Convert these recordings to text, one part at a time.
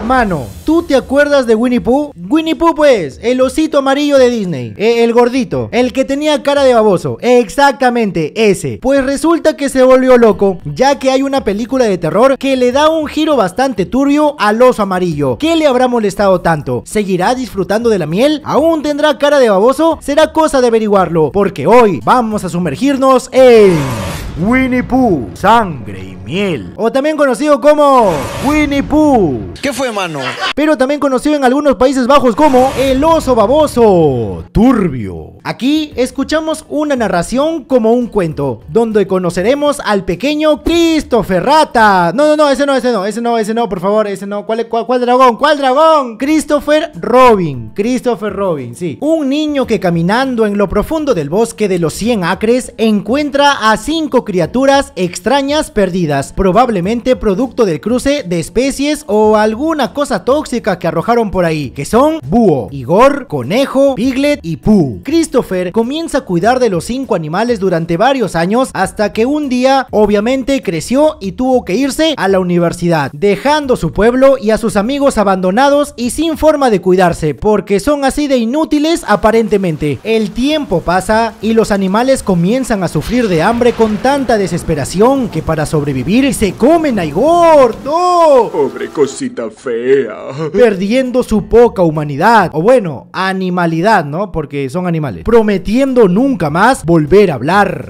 Mano, ¿tú te acuerdas de Winnie Pooh? Winnie Pooh, pues, el osito amarillo de Disney, el gordito, el que tenía cara de baboso, exactamente ese. Pues resulta que se volvió loco, ya que hay una película de terror que le da un giro bastante turbio al oso amarillo. ¿Qué le habrá molestado tanto? ¿Seguirá disfrutando de la miel? ¿Aún tendrá cara de baboso? Será cosa de averiguarlo, porque hoy vamos a sumergirnos en Winnie Pooh, sangre y miel, o también conocido como Winnie Pooh. ¿Qué fue, mano? Pero también conocido en algunos Países Bajos como el oso baboso turbio. Aquí escuchamos una narración como un cuento, donde conoceremos al pequeño Christopher Rata. No, ese no, por favor, ese no. ¿Cuál dragón? ¿Cuál dragón? Christopher Robin, sí. Un niño que caminando en lo profundo del bosque de los 100 acres encuentra a 5 criaturas extrañas perdidas, probablemente producto del cruce de especies o alguna cosa tóxica que arrojaron por ahí, que son Búho, Igor, Conejo, Piglet y Pooh. Christopher comienza a cuidar de los 5 animales durante varios años hasta que un día obviamente creció y tuvo que irse a la universidad, dejando su pueblo y a sus amigos abandonados y sin forma de cuidarse, porque son así de inútiles aparentemente. El tiempo pasa y los animales comienzan a sufrir de hambre con tanta desesperación que para sobrevivir se comen a Igor. ¡No! Pobre cosita fea. Perdiendo su poca humanidad, o bueno, animalidad, ¿no? Porque son animales. Prometiendo nunca más volver a hablar.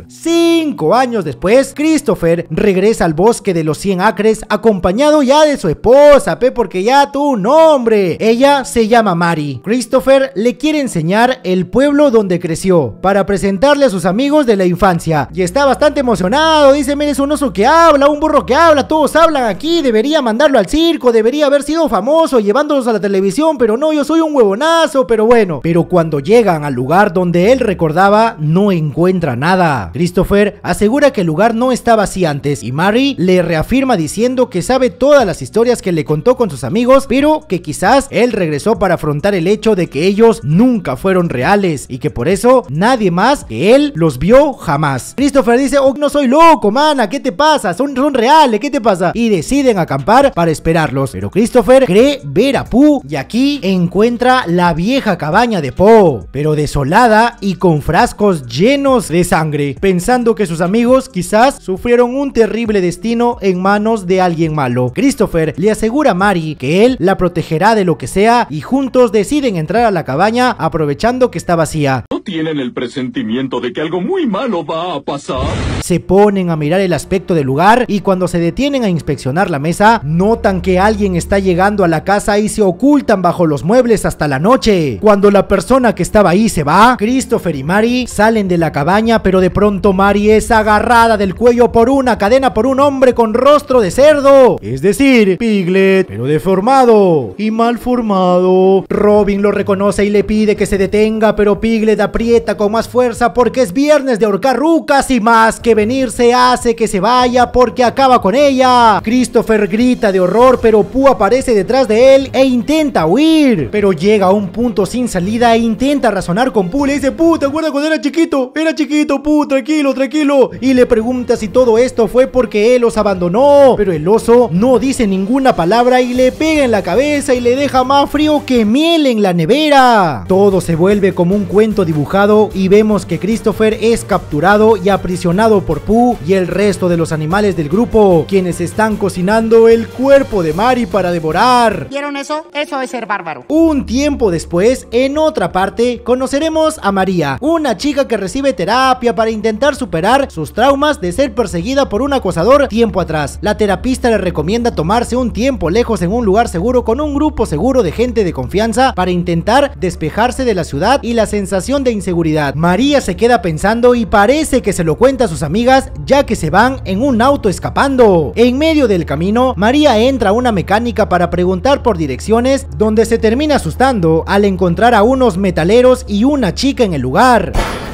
5 años después, Christopher regresa al bosque de los 100 acres acompañado ya de su esposa, porque ya tuvo un nombre. Ella se llama Mari. Christopher le quiere enseñar el pueblo donde creció para presentarle a sus amigos de la infancia y está bastante emocionado. Dice: mire, es un oso que habla, un burro que habla, todos hablan aquí, debería mandarlo al circo, debería haber sido famoso llevándolos a la televisión, pero no, yo soy un huevonazo, pero bueno. Pero cuando llegan al lugar donde él recordaba, no encuentra nada. Christopher asegura que el lugar no estaba así antes y Mari le reafirma diciendo que sabe todas las historias que le contó con sus amigos, pero que quizás él regresó para afrontar el hecho de que ellos nunca fueron reales y que por eso nadie más que él los vio jamás. Christopher dice: oh, no soy loco, mana, ¿qué te pasa? Son reales, ¿qué te pasa? Y deciden acampar para esperarlos, pero Christopher cree ver a Pooh y aquí encuentra la vieja cabaña de Po, pero desolada y con frascos llenos de sangre, pensando que sus amigos quizás sufrieron un terrible destino en manos de alguien malo. Christopher le asegura a Mari que él la protegerá de lo que sea y juntos deciden entrar a la cabaña aprovechando que está vacía. ¿No tienen el presentimiento de que algo muy malo va a pasar? Se ponen a mirar el aspecto del lugar y cuando se detienen a inspeccionar la mesa, notan que alguien está llegando a la casa y se ocultan bajo los muebles hasta la noche. Cuando la persona que estaba ahí se va, Christopher y Mari salen de la cabaña, pero de pronto Mari es agarrada del cuello por una cadena por un hombre con rostro de cerdo, es decir, Piglet, pero deformado y mal formado. Robin lo reconoce y le pide que se detenga, pero Piglet aprieta con más fuerza porque es viernes de ahorcar rucas y más que venirse hace que se vaya porque acaba con ella. Christopher grita de horror, pero Pooh aparece detrás de él e intenta huir, pero llega a un punto sin salida e intenta razonar con Pooh. Le dice: Pooh, ¿te acuerdas cuando era chiquito? Era chiquito, Pooh, tranquilo. Y le pregunta si todo esto fue porque él los abandonó, pero el oso no dice ninguna palabra y le pega en la cabeza y le deja más frío que miel en la nevera. Todo se vuelve como un cuento dibujado y vemos que Christopher es capturado y aprisionado por Pooh y el resto de los animales del grupo, quienes están cocinando el cuerpo de Mari para devorar. ¿Vieron eso? Eso es ser bárbaro. Un tiempo después, en otra parte, conoceremos a María, una chica que recibe terapia para intentar superar sus traumas de ser perseguida por un acosador tiempo atrás. La terapista le recomienda tomarse un tiempo lejos en un lugar seguro con un grupo seguro de gente de confianza para intentar despejarse de la ciudad y la sensación de inseguridad. María se queda pensando y parece que se lo cuenta a sus amigas, ya que se van en un auto escapando. En medio del camino, María entra a una mecánica para preguntar por direcciones, donde se termina asustando al encontrar a unos metaleros y una chica en el lugar.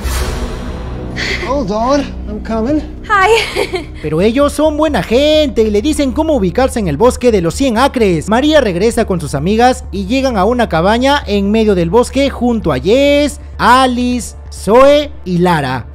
Hold on, I'm coming. Hi. Pero ellos son buena gente y le dicen cómo ubicarse en el bosque de los 100 acres. María regresa con sus amigas y llegan a una cabaña en medio del bosque junto a Jess, Alice, Zoe y Lara.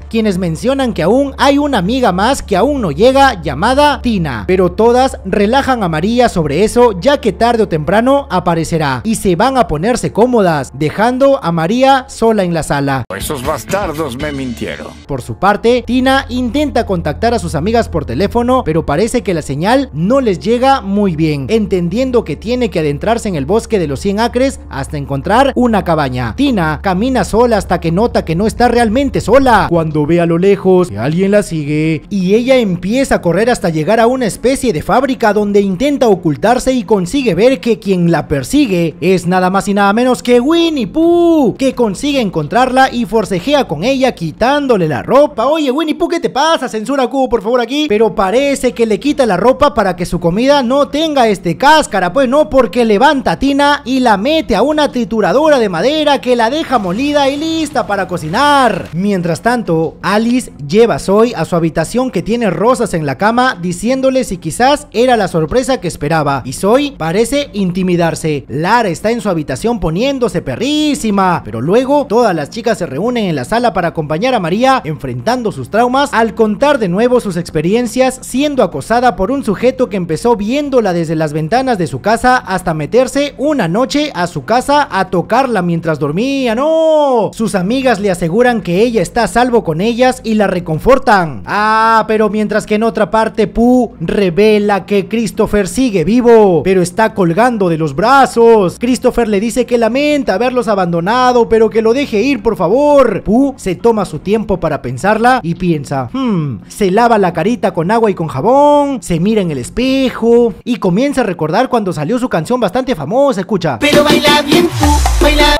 quienes mencionan que aún hay una amiga más que aún no llega, llamada Tina, pero todas relajan a María sobre eso, ya que tarde o temprano aparecerá y se van a ponerse cómodas, dejando a María sola en la sala. Esos bastardos me mintieron. Por su parte, Tina intenta contactar a sus amigas por teléfono, pero parece que la señal no les llega muy bien, entendiendo que tiene que adentrarse en el bosque de los 100 acres hasta encontrar una cabaña. Tina camina sola hasta que nota que no está realmente sola, cuando ve a lo lejos que alguien la sigue, y ella empieza a correr hasta llegar a una especie de fábrica donde intenta ocultarse y consigue ver que quien la persigue es nada más y nada menos que Winnie Pooh, que consigue encontrarla y forcejea con ella quitándole la ropa. Oye, Winnie Pooh, ¿qué te pasa? Censura Cubo, por favor, aquí. Pero parece que le quita la ropa para que su comida no tenga cáscara, pues no, porque levanta a Tina y la mete a una trituradora de madera que la deja molida y lista para cocinar. Mientras tanto, Alice lleva a Zoe a su habitación que tiene rosas en la cama, diciéndole si quizás era la sorpresa que esperaba, y Zoe parece intimidarse. Lara está en su habitación poniéndose perrísima, pero luego todas las chicas se reúnen en la sala para acompañar a María enfrentando sus traumas al contar de nuevo sus experiencias siendo acosada por un sujeto que empezó viéndola desde las ventanas de su casa hasta meterse una noche a su casa a tocarla mientras dormía. ¡No! Sus amigas le aseguran que ella está a salvo con ellas y la reconfortan. Pero mientras que en otra parte Pooh revela que Christopher sigue vivo, pero está colgando de los brazos. Christopher le dice que lamenta haberlos abandonado, pero que lo deje ir, por favor. Pooh se toma su tiempo para pensarla y piensa, se lava la carita con agua y con jabón, se mira en el espejo y comienza a recordar cuando salió su canción bastante famosa. Escucha. Pero baila bien, Pooh, baila.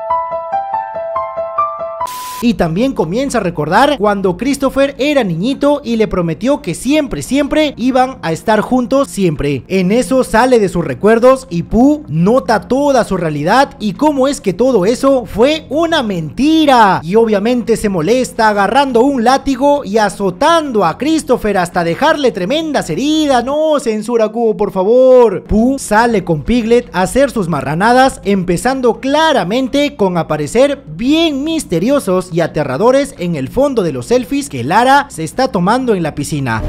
Y también comienza a recordar cuando Christopher era niñito y le prometió que siempre iban a estar juntos siempre. En eso sale de sus recuerdos y Pooh nota toda su realidad y cómo es que todo eso fue una mentira. Y obviamente se molesta agarrando un látigo y azotando a Christopher hasta dejarle tremendas heridas. No, censura Cubo, por favor. Pooh sale con Piglet a hacer sus marranadas, empezando claramente con aparecer bien misteriosos y aterradores en el fondo de los selfies que Lara se está tomando en la piscina.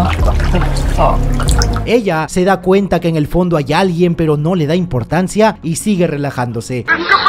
Ella se da cuenta que en el fondo hay alguien, pero no le da importancia y sigue relajándose.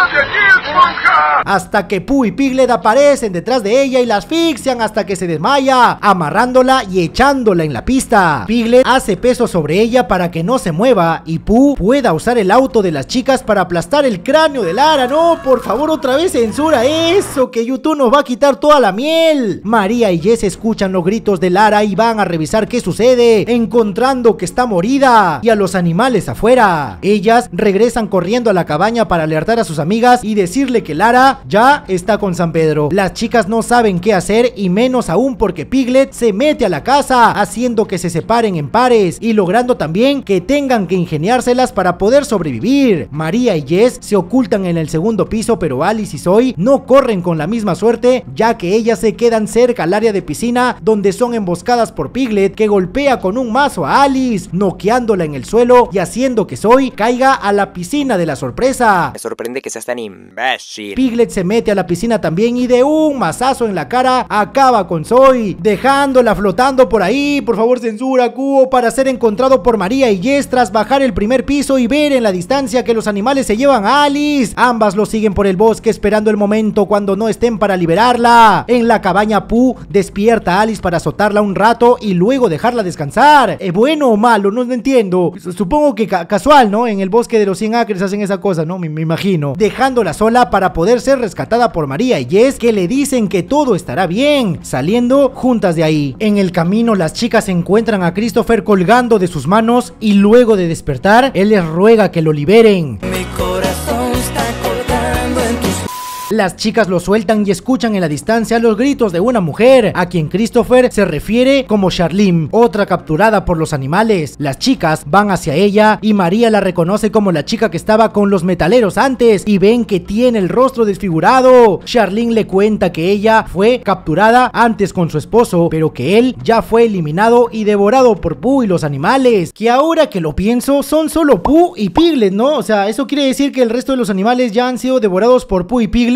Hasta que Pooh y Piglet aparecen detrás de ella y la asfixian hasta que se desmaya, amarrándola y echándola en la pista. Piglet hace peso sobre ella para que no se mueva y Pooh pueda usar el auto de las chicas para aplastar el cráneo de Lara. No, por favor, otra vez censura eso, que YouTube nos va a quitar toda la miel. María y Jess escuchan los gritos de Lara y van a revisar qué sucede, encontrando que está morida y a los animales afuera. Ellas regresan corriendo a la cabaña para alertar a sus amigas y decirle que Lara ya está con San Pedro. Las chicas no saben qué hacer y menos aún porque Piglet se mete a la casa, haciendo que se separen en pares y logrando también que tengan que ingeniárselas para poder sobrevivir. María y Jess se ocultan en el segundo piso, pero Alice y Zoe no corren con la misma suerte, ya que ellas se quedan cerca al área de piscina donde son emboscadas por Piglet, que golpea con un mazo a Alice, noqueándola en el suelo y haciendo que Zoe caiga a la piscina de la sorpresa. Me sorprende que seas tan imbécil. Piglet se mete a la piscina también y de un mazazo en la cara acaba con Zoe, dejándola flotando por ahí. Por favor, censura Cubo, para ser encontrado por María y Jess tras bajar el primer piso y ver en la distancia que los animales se llevan a Alice. Ambas lo siguen por el bosque esperando el momento cuando no estén para liberarla. En la cabaña, Pooh despierta a Alice para azotarla un rato y luego dejarla descansar. ¿Bueno o malo? No entiendo. Supongo que casual, ¿no? En el bosque de los 100 acres hacen esa cosa, ¿no? Me imagino. Dejándola sola para poder ser rescatada por María y Jess, que le dicen que todo estará bien, saliendo juntas de ahí. En el camino, las chicas encuentran a Christopher colgando de sus manos y luego de despertar, él les ruega que lo liberen. Mi corazón está colgando en tus... Las chicas lo sueltan y escuchan en la distancia los gritos de una mujer, a quien Christopher se refiere como Charlene, otra capturada por los animales. Las chicas van hacia ella y María la reconoce como la chica que estaba con los metaleros antes y ven que tiene el rostro desfigurado. Charlene le cuenta que ella fue capturada antes con su esposo, pero que él ya fue eliminado y devorado por Pooh y los animales. Que ahora que lo pienso, son solo Pooh y Piglet, ¿no? O sea, eso quiere decir que el resto de los animales ya han sido devorados por Pooh y Piglet.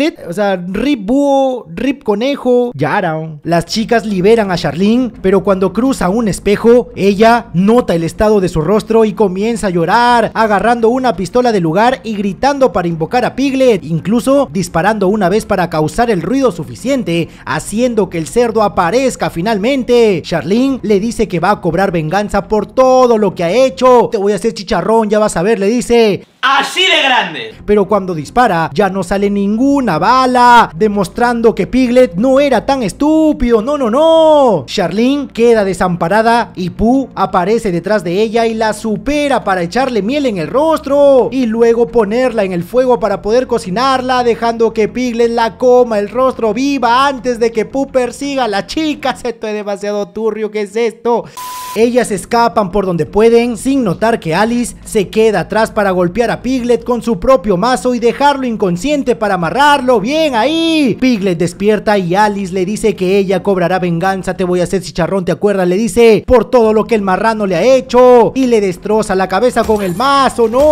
Piglet, o sea, Rip Búho, Rip Conejo, Yara. Las chicas liberan a Charlene, pero cuando cruza un espejo, ella nota el estado de su rostro y comienza a llorar, agarrando una pistola del lugar y gritando para invocar a Piglet, incluso disparando una vez para causar el ruido suficiente, haciendo que el cerdo aparezca finalmente. Charlene le dice que va a cobrar venganza por todo lo que ha hecho. Te voy a hacer chicharrón, ya vas a ver, le dice. ¡Así de grande! Pero cuando dispara, ya no sale ninguna bala, demostrando que Piglet no era tan estúpido. No. Charlene queda desamparada y Pooh aparece detrás de ella y la supera para echarle miel en el rostro y luego ponerla en el fuego para poder cocinarla, dejando que Piglet la coma el rostro viva antes de que Pooh persiga a la chica. Esto es demasiado turbio, ¿qué es esto? Ellas escapan por donde pueden, sin notar que Alice se queda atrás para golpear a Piglet con su propio mazo y dejarlo inconsciente para amarrarlo. ¡Bien ahí! Piglet despierta y Alice le dice que ella cobrará venganza. Te voy a hacer chicharrón, ¿te acuerdas? Le dice, por todo lo que el marrano le ha hecho. Y le destroza la cabeza con el mazo. ¡No!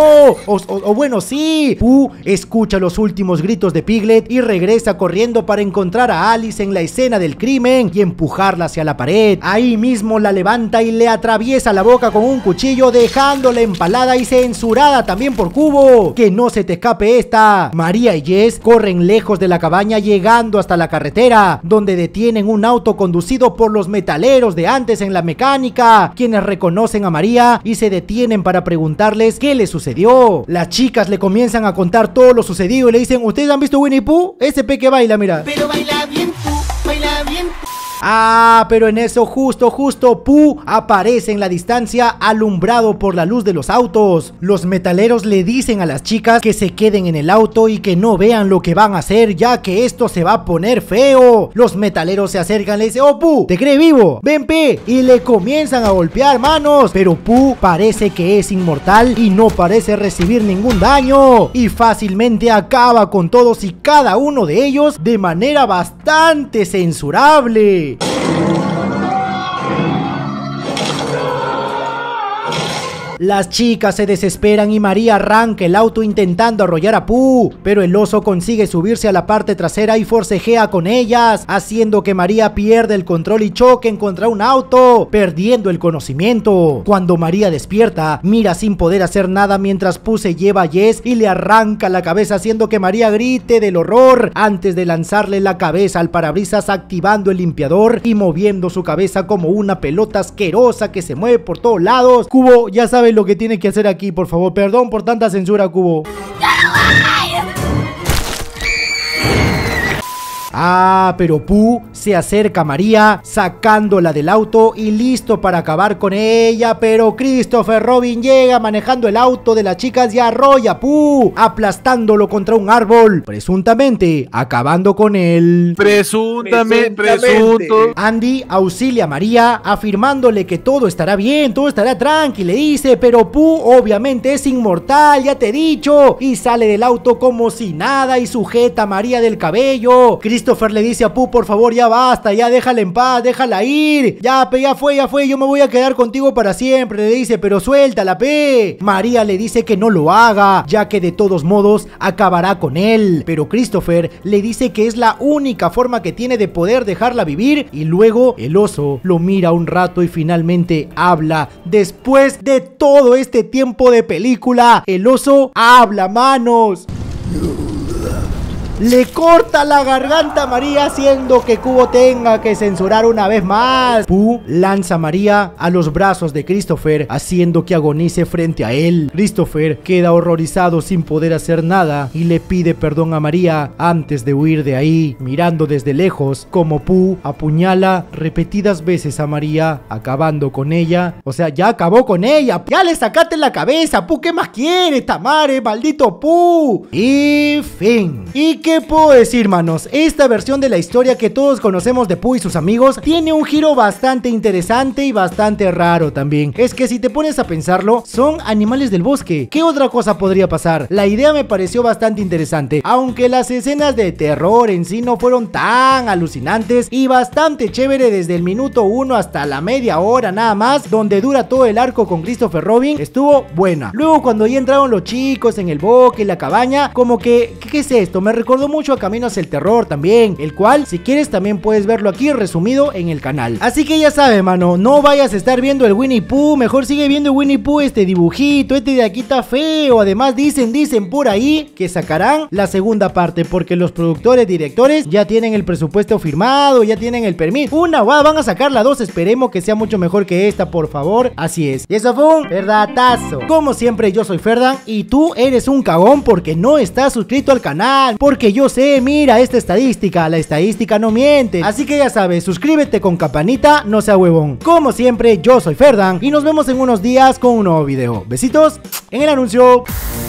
O bueno, sí. Pooh escucha los últimos gritos de Piglet y regresa corriendo para encontrar a Alice en la escena del crimen y empujarla hacia la pared. Ahí mismo la levanta y le atraviesa la boca con un cuchillo, dejándola empalada y censurada también por Cubo. Que no se te escape esta. María y Jess corren lejos de la cabaña, llegando hasta la carretera, donde detienen un auto conducido por los metaleros de antes en la mecánica, quienes reconocen a María y se detienen para preguntarles qué le sucedió. Las chicas le comienzan a contar todo lo sucedido y le dicen, ¿ustedes han visto Winnie Pooh? Ese pe que baila, mira. Pero baila bien, Pooh, baila bien, Pooh. Ah, pero en eso justo Pooh aparece en la distancia, alumbrado por la luz de los autos. Los metaleros le dicen a las chicas que se queden en el auto y que no vean lo que van a hacer, ya que esto se va a poner feo. Los metaleros se acercan, le dicen, oh Pooh, ¿te cree vivo? Ven pe, y le comienzan a golpear, manos. Pero Pooh parece que es inmortal y no parece recibir ningún daño, y fácilmente acaba con todos y cada uno de ellos de manera bastante censurable. Las chicas se desesperan y María arranca el auto intentando arrollar a Pooh, pero el oso consigue subirse a la parte trasera y forcejea con ellas, haciendo que María pierda el control y choquen contra un auto, perdiendo el conocimiento. Cuando María despierta, mira sin poder hacer nada mientras Pooh se lleva a Jess y le arranca la cabeza, haciendo que María grite del horror antes de lanzarle la cabeza al parabrisas, activando el limpiador y moviendo su cabeza como una pelota asquerosa que se mueve por todos lados. Cubo ya sabe lo que tiene que hacer aquí, por favor. Perdón por tanta censura, Cubo. Ah, pero Pooh se acerca a María, sacándola del auto y listo para acabar con ella, pero Christopher Robin llega manejando el auto de las chicas y arrolla a Pooh, aplastándolo contra un árbol, presuntamente acabando con él. Presuntamente. Andy auxilia a María, afirmándole que todo estará bien, todo estará tranqui, le dice, pero Pooh obviamente es inmortal, ya te he dicho, y sale del auto como si nada y sujeta a María del cabello. Christopher le dice a Pooh, por favor, ya basta, ya déjala en paz, déjala ir. Ya fue, yo me voy a quedar contigo para siempre, le dice, pero suéltala, pe. María le dice que no lo haga, ya que de todos modos acabará con él. Pero Christopher le dice que es la única forma que tiene de poder dejarla vivir, y luego el oso lo mira un rato y finalmente habla. Después de todo este tiempo de película, el oso habla, manos. Le corta la garganta a María, haciendo que Cubo tenga que censurar una vez más. Pooh lanza a María a los brazos de Christopher, haciendo que agonice frente a él. Christopher queda horrorizado sin poder hacer nada y le pide perdón a María antes de huir de ahí, mirando desde lejos como Pooh apuñala repetidas veces a María, acabando con ella. O sea, ya acabó con ella. Ya le sacaste la cabeza, Pooh, ¿qué más quieres, Tamare? Maldito Pooh. Y fin. ¿Y qué puedo decir, manos? Esta versión de la historia que todos conocemos de Pooh y sus amigos tiene un giro bastante interesante y bastante raro también. Es que si te pones a pensarlo, son animales del bosque. ¿Qué otra cosa podría pasar? La idea me pareció bastante interesante, aunque las escenas de terror en sí no fueron tan alucinantes, y bastante chévere desde el minuto 1 hasta la media hora nada más, donde dura todo el arco con Christopher Robin, estuvo buena. Luego cuando ya entraron los chicos en el bosque y la cabaña, como que, ¿qué es esto? Me recordó recordó mucho a Camino hacia el Terror también, el cual si quieres también puedes verlo aquí resumido en el canal. Así que ya sabes, mano, no vayas a estar viendo el Winnie Pooh, mejor sigue viendo el Winnie Pooh, este dibujito, este de aquí está feo. Además dicen por ahí que sacarán la segunda parte porque los productores, directores ya tienen el presupuesto firmado, ya tienen el permiso. Van a sacar la 2, esperemos que sea mucho mejor que esta, por favor. Así es. Y eso fue un verdadazo. Como siempre, yo soy Ferdan y tú eres un cagón porque no estás suscrito al canal. Porque yo sé, mira esta estadística, la estadística no miente. Así que ya sabes, suscríbete con campanita, no sea huevón. Como siempre, yo soy Ferdan y nos vemos en unos días con un nuevo video. Besitos en el anuncio.